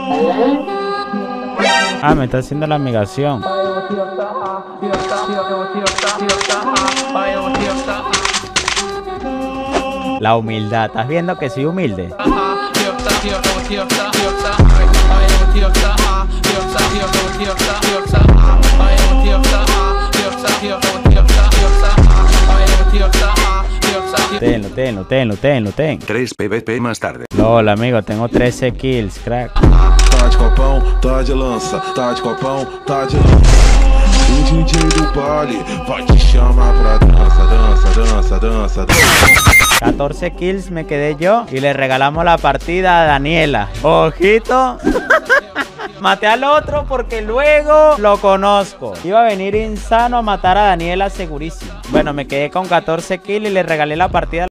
Ah, me está haciendo la migración. La humildad, ¿estás viendo que soy humilde? Ten. 3 PvP más tarde. Hola, amigo, tengo 13 kills, crack. Tá de copão, tá de lança, tá de copão, tá de lança. O DJ do baile vai te chamar pra dança. 14 kills me quedé yo y le regalamos la partida a Daniela. Ojito. Maté al otro porque luego lo conozco. Iba a venir insano a matar a Daniela segurísimo. Bueno, me quedé con 14 kills y le regalé la partida.